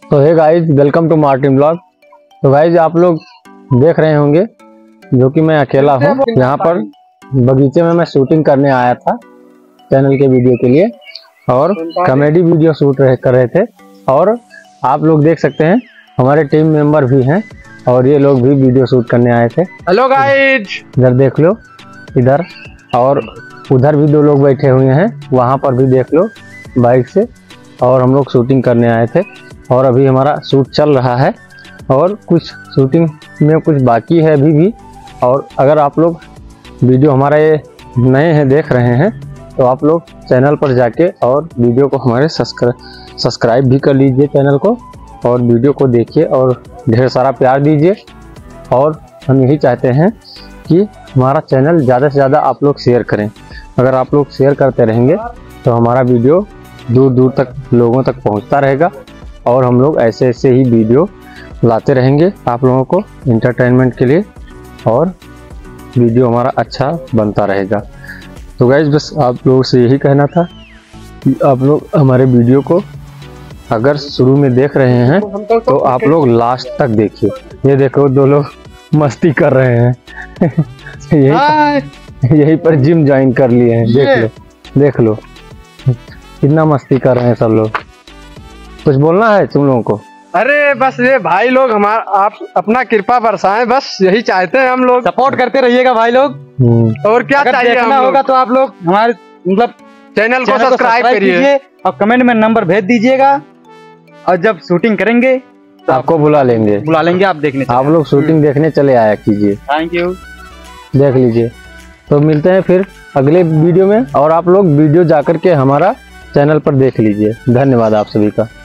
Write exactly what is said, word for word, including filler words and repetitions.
तो hey guys, welcome to Martin blog. तो guys आप लोग देख रहे होंगे जो कि मैं अकेला हूँ यहाँ पर बगीचे में। मैं शूटिंग करने आया था चैनल के वीडियो के लिए और कॉमेडी वीडियो शूट रहे कर रहे थे। और आप लोग देख सकते हैं हमारे टीम मेंबर भी हैं और ये लोग भी वीडियो शूट करने आए थे। हेलो गाइज, इधर देख लो, इधर और उधर भी दो लोग बैठे हुए हैं, वहाँ पर भी देख लो बाइक से। और हम लोग शूटिंग करने आए थे और अभी हमारा शूट चल रहा है और कुछ शूटिंग में कुछ बाकी है अभी भी। और अगर आप लोग वीडियो हमारा ये नए हैं देख रहे हैं तो आप लोग चैनल पर जाके और वीडियो को हमारे सब्सक्राइब भी कर लीजिए चैनल को, और वीडियो को देखिए और ढेर सारा प्यार दीजिए। और हम यही चाहते हैं कि हमारा चैनल ज़्यादा से ज़्यादा आप लोग शेयर करें। अगर आप लोग शेयर करते रहेंगे तो हमारा वीडियो दूर दूर तक लोगों तक पहुंचता रहेगा और हम लोग ऐसे ऐसे ही वीडियो लाते रहेंगे आप लोगों को एंटरटेनमेंट के लिए, और वीडियो हमारा अच्छा बनता रहेगा। तो गाइज बस आप लोगों से यही कहना था कि आप लोग हमारे वीडियो को अगर शुरू में देख रहे हैं तो आप लोग लास्ट तक देखिए। ये देखो दो लोग मस्ती कर रहे हैं यही यहीं पर जिम ज्वाइन कर लिए हैं। देख लो देख लो कितना मस्ती कर रहे हैं सब लोग। कुछ बोलना है तुम लोगों को? अरे बस ये भाई लोग हमारा आप अपना कृपा बरसाएं, बस यही चाहते हैं हम लोग। सपोर्ट करते रहिएगा भाई लोग। और क्या चाहिए देखना होगा तो आप लोग हमारे मतलब चैनल को सब्सक्राइब करिए और कमेंट में नंबर भेज दीजिएगा, और जब शूटिंग करेंगे तो आपको बुला लेंगे बुला लेंगे आप देखने। आप लोग शूटिंग देखने चले आया कीजिए। थैंक यू, देख लीजिए। तो मिलते हैं फिर अगले वीडियो में, और आप लोग वीडियो जाकर के हमारा चैनल पर देख लीजिए। धन्यवाद आप सभी का।